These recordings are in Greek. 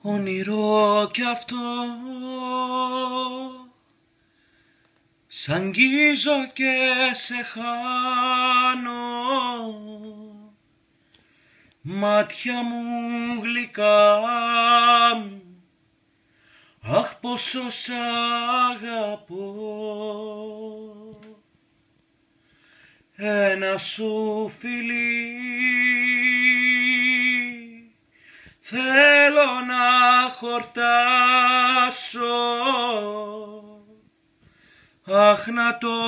όνειρο κι αυτό, σ' αγγίζω και σε χάνω, μάτια μου γλυκά μου, αχ πόσο σ' αγαπώ. Ένα σου φιλί θέλω να χορτάσω, αχ να το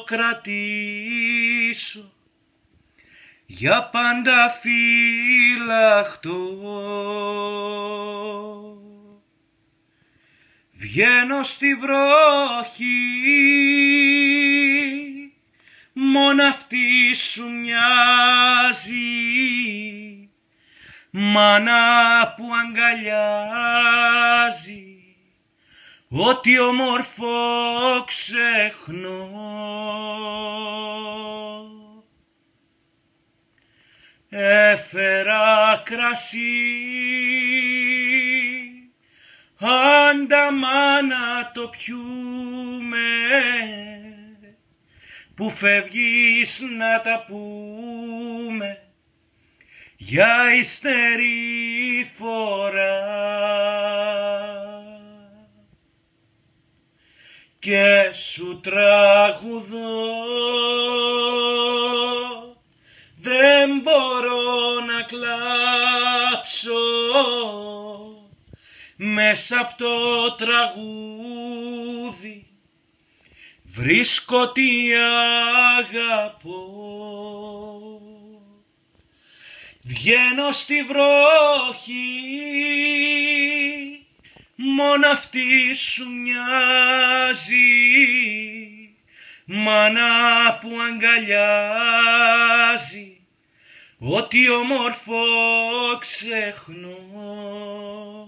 κρατήσω για πάντα φύλακτο. Βγαίνω στη βροχή, μόνο αυτή σου μοιάζει, μάνα που αγκαλιάζει, ό,τι όμορφο ξεχνώ. Έφερα κρασί, άντα μάνα το πιούμε, που φεύγεις να τα πούμε για υστερή φορά. Και σου τραγουδώ, δεν μπορώ να κλάψω, μέσα απ' το τραγούδι βρίσκω τι αγαπώ. Βγαίνω στη βροχή, μόνο αυτή σου μοιάζει, μάνα που αγκαλιάζει, ό,τι όμορφο ξεχνώ.